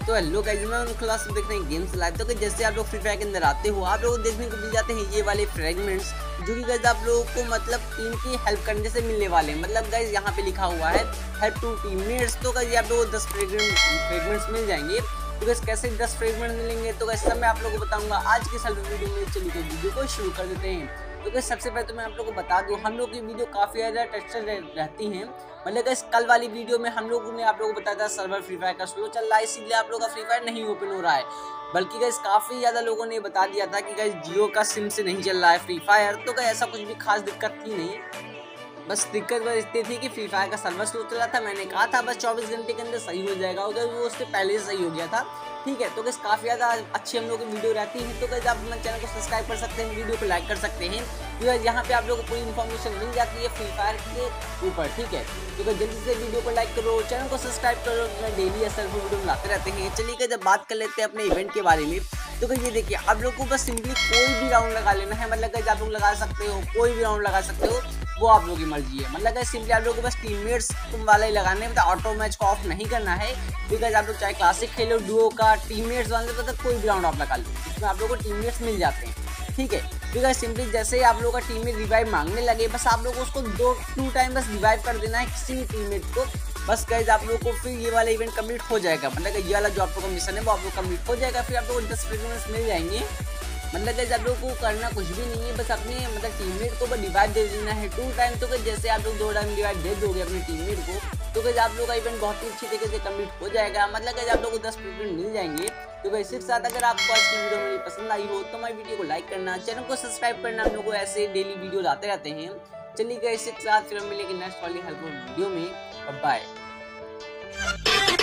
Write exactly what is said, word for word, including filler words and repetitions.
तो hello guys, मैं उन क्लास में देख रहे हैं गेम्स लाइव। तो जैसे आप लोग फ्री फायर के अंदर आते हो, आप लोग देखने को मिल जाते हैं ये वाले फ्रेगमेंट्स, जो कि गाइस आप लोगों को मतलब टीम की हेल्प करने से मिलने वाले हैं। मतलब गाइस यहाँ पे लिखा हुआ है हेल्प टू टीममेट्स। तो गाइस आप लोगों को दस फ्रेगमेंट्स मिल जाएंगे। तो गाइस कैसे दस फ्रेगमेंट्स मिलेंगे तो गाइस सब मैं आप लोगों को बताऊंगा आज की इस वीडियो में। चलिए तो वीडियो को शुरू कर देते हैं। तो गाइस सबसे पहले तो मैं आप लोगों को बता दूं, हम लोग की वीडियो काफ़ी ज़्यादा टेस्टेड रहती हैं। मतलब गाइस कल वाली वीडियो में हम लोगों ने आप लोगों को बताया था सर्वर फ्री फायर का स्लो चल रहा है, इसीलिए आप लोगों का फ्री फायर नहीं ओपन हो रहा है। बल्कि गाइस काफ़ी ज़्यादा लोगों ने बता दिया था कि गाइस जियो का सिम से नहीं चल रहा है फ्री फायर। तो गाइस ऐसा कुछ भी खास दिक्कत थी नहीं, बस दिक्कत बस इतनी थी कि फ्री फायर का सर्वर स्लो चल रहा था। मैंने कहा था बस चौबीस घंटे के अंदर सही हो जाएगा, अगर वो उससे पहले से सही हो गया था। ठीक है, तो गाइस काफ़ी ज़्यादा अच्छी हम लोग की वीडियो रहती है। तो गाइस आप अपना चैनल को सब्सक्राइब कर सकते हैं, वीडियो को लाइक कर सकते हैं। तो गाइस यहाँ पे आप लोगों को पूरी इन्फॉर्मेशन मिल जाती है फ्री फायर के ऊपर। ठीक है, तो गाइस जल्दी से वीडियो को लाइक करो, चैनल को सब्सक्राइब करो, मैं डेली ऐसा वीडियो बनाते रहते हैं। चलिए गाइस जब बात कर लेते हैं अपने इवेंट के बारे में। तो गाइस ये देखिए, आप लोग को बस सिंपली कोई भी राउंड लगा लेना है। मतलब गाइस आप लोग लगा सकते हो, कोई भी राउंड लगा सकते हो, वो आप लोगों की मर्जी है। मतलब गाइस सिंपली आप लोगों को बस टीममेट्स तुम वाला ही लगाने, मतलब ऑटो मैच को ऑफ नहीं करना है। बिकॉज आप लोग चाहे क्लासिक खेलो, डुओ का, टीममेट्स वाले तो कोई भी राउंड आप लगा लो, इसमें आप लोगों को टीममेट्स मिल जाते हैं। ठीक है, बिकॉज सिंपली जैसे ही आप लोगों का टीममेट रिवाइव मांगने लगे, बस आप लोग उसको दो टू टाइम बस रिवाइव कर देना है किसी भी टीममेट को। बस गाइस आप लोग को फिर ये वाला इवेंट कंप्लीट हो जाएगा। मतलब ये वाला जो आप लोगों का मिशन है वो आप लोग कंप्लीट हो जाएगा, फिर आप लोग को दस फ्रेगमेंट्स मिल जाएंगे। मतलब गाइस आप लोगों को करना कुछ भी नहीं है, बस अपने मतलब टीममेट को बस डिवाइड दे देना है टू टाइम। तो गाइस जैसे आप लोग दो टाइम डिवाइड दे दोगे अपने टीममेट को, तो गाइस आप लोग का इवेंट बहुत ही अच्छी तरीके से कंप्लीट हो जाएगा। मतलब गाइस आप लोग को दस फ्रेगमेंट मिल जाएंगे। तो गाइस इसके साथ अगर आपको आज की वीडियो मेरी पसंद आई हो तो हमारी वीडियो को लाइक करना, चैनल को सब्सक्राइब करना। हम लोग को ऐसे डेली वीडियो आते रहते हैं। चलिए गाइस इसके साथ फिर हम मिलेंगे नेक्स्ट वाली हेल्पफुल वीडियो में। बाय।